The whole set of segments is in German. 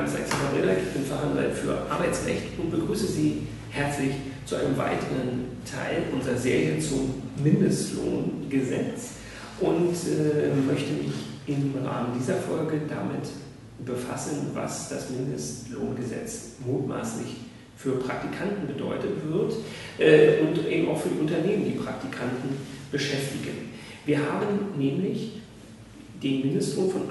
Name ist Alexander Breda, ich bin Fachanwalt für Arbeitsrecht und begrüße Sie herzlich zu einem weiteren Teil unserer Serie zum Mindestlohngesetz und möchte mich im Rahmen dieser Folge damit befassen, was das Mindestlohngesetz mutmaßlich für Praktikanten bedeutet wird und eben auch für die Unternehmen, die Praktikanten beschäftigen. Wir haben nämlich den Mindestlohn von 8,50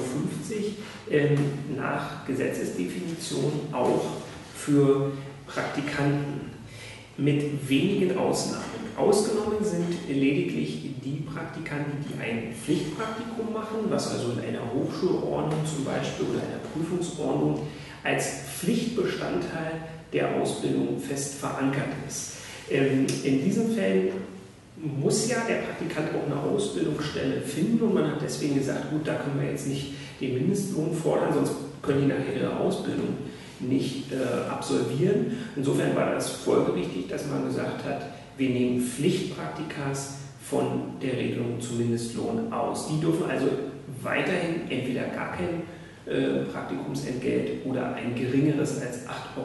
€ nach Gesetzesdefinition auch für Praktikanten mit wenigen Ausnahmen. Ausgenommen sind lediglich die Praktikanten, die ein Pflichtpraktikum machen, was also in einer Hochschulordnung zum Beispiel oder einer Prüfungsordnung als Pflichtbestandteil der Ausbildung fest verankert ist. In diesen Fällen muss ja der Praktikant auch eine Ausbildungsstelle finden und man hat deswegen gesagt, gut, da können wir jetzt nicht den Mindestlohn fordern, sonst können die nachher ihre Ausbildung nicht absolvieren. Insofern war das folgerichtig, dass man gesagt hat, wir nehmen Pflichtpraktikas von der Regelung zum Mindestlohn aus. Die dürfen also weiterhin entweder gar kein Praktikumsentgelt oder ein geringeres als 8,50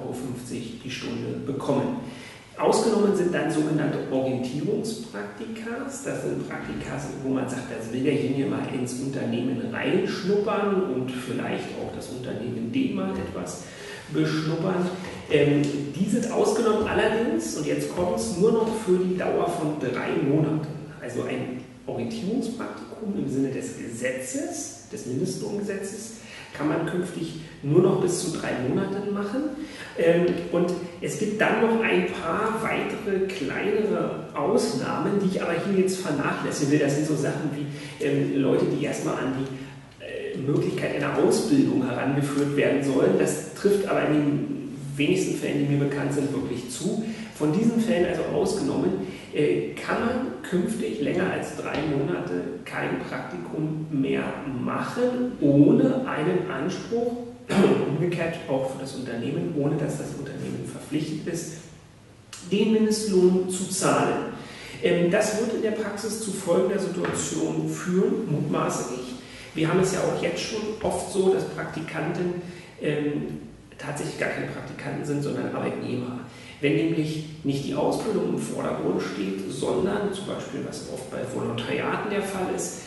€ die Stunde bekommen. Ausgenommen sind dann sogenannte Orientierungspraktikas. Das sind Praktikas, wo man sagt, das will derjenige mal ins Unternehmen reinschnuppern und vielleicht auch das Unternehmen dem mal etwas beschnuppern. Die sind ausgenommen allerdings, und jetzt kommt es, nur noch für die Dauer von 3 Monaten. Also ein Orientierungspraktikum im Sinne des Gesetzes, des Mindestlohngesetzes, kann man künftig nur noch bis zu 3 Monaten machen. Und es gibt dann noch ein paar weitere kleinere Ausnahmen, die ich aber hier jetzt vernachlässigen will. Das sind so Sachen wie Leute, die erstmal an die Möglichkeit einer Ausbildung herangeführt werden sollen. Das trifft aber in den wenigsten Fällen, die mir bekannt sind, wirklich zu. Von diesen Fällen also ausgenommen, kann man künftig länger als 3 Monate kein Praktikum mehr machen, ohne einen Anspruch, umgekehrt auch für das Unternehmen, ohne dass das Unternehmen verpflichtet ist, den Mindestlohn zu zahlen. Das wird in der Praxis zu folgender Situation führen, mutmaßlich. Wir haben es ja auch jetzt schon oft so, dass Praktikanten tatsächlich gar keine Praktikanten sind, sondern Arbeitnehmer. Wenn nämlich nicht die Ausbildung im Vordergrund steht, sondern zum Beispiel, was oft bei Volontariaten der Fall ist,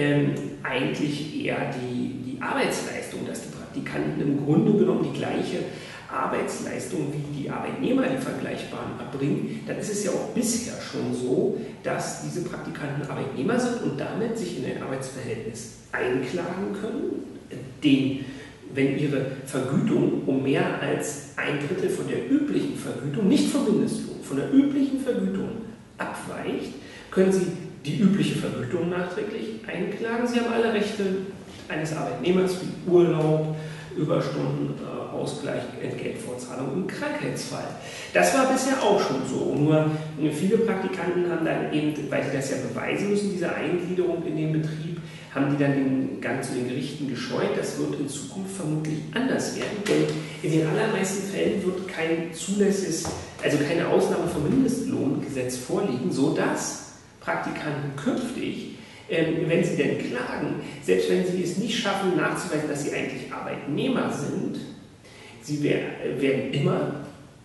eigentlich eher die Arbeitsleistung, dass die Praktikanten im Grunde genommen die gleiche Arbeitsleistung wie die Arbeitnehmer, die vergleichbaren, erbringen, dann ist es ja auch bisher schon so, dass diese Praktikanten Arbeitnehmer sind und damit sich in ein Arbeitsverhältnis einklagen können, wenn ihre Vergütung um mehr als 1/3 von der üblichen Vergütung, nicht vom Mindestlohn, von der üblichen Vergütung abweicht, können Sie die übliche Vergütung nachträglich einklagen. Sie haben alle Rechte eines Arbeitnehmers wie Urlaub, Überstunden, Ausgleich, Entgeltfortzahlung im Krankheitsfall. Das war bisher auch schon so. Nur viele Praktikanten haben dann eben, weil sie das ja beweisen müssen, diese Eingliederung in den Betrieb, haben die dann den Gang zu den Gerichten gescheut. Das wird in Zukunft vermutlich anders werden, denn in den allermeisten Fällen wird kein zulässiges, also keine Ausnahme vom Mindestlohngesetz vorliegen, sodass Praktikanten künftig, wenn sie denn klagen, selbst wenn sie es nicht schaffen nachzuweisen, dass sie eigentlich Arbeitnehmer sind, sie werden immer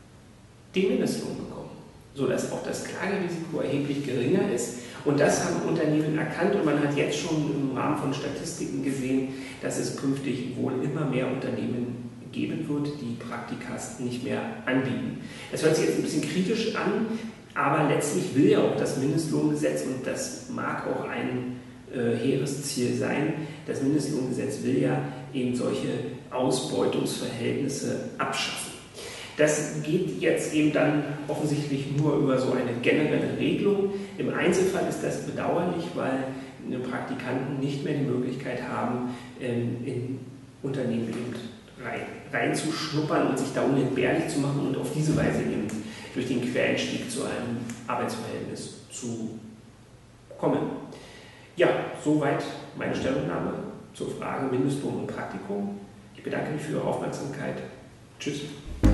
den Mindestlohn bekommen, sodass auch das Klagerisiko erheblich geringer ist. Und das haben Unternehmen erkannt und man hat jetzt schon im Rahmen von Statistiken gesehen, dass es künftig wohl immer mehr Unternehmen geben wird, die Praktikas nicht mehr anbieten. Das hört sich jetzt ein bisschen kritisch an, aber letztlich will ja auch das Mindestlohngesetz, und das mag auch ein hehres Ziel sein, das Mindestlohngesetz will ja eben solche Ausbeutungsverhältnisse abschaffen. Das geht jetzt eben dann offensichtlich nur über so eine generelle Regelung. Im Einzelfall ist das bedauerlich, weil Praktikanten nicht mehr die Möglichkeit haben, in Unternehmen eben reinzuschnuppern und sich da unentbehrlich zu machen und auf diese Weise eben durch den Quereinstieg zu einem Arbeitsverhältnis zu kommen. Ja, soweit meine Stellungnahme zur Frage Mindestlohn und Praktikum. Ich bedanke mich für Ihre Aufmerksamkeit. Tschüss.